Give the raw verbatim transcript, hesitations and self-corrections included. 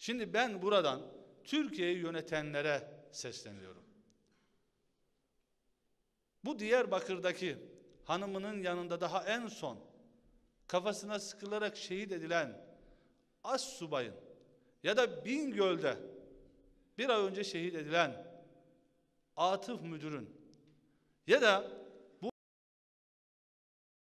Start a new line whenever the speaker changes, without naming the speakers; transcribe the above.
Şimdi ben buradan Türkiye'yi yönetenlere sesleniyorum. Bu Diyarbakır'daki hanımının yanında daha en son kafasına sıkılarak şehit edilen astsubayın ya da Bingöl'de bir ay önce şehit edilen Atıf müdürün ya da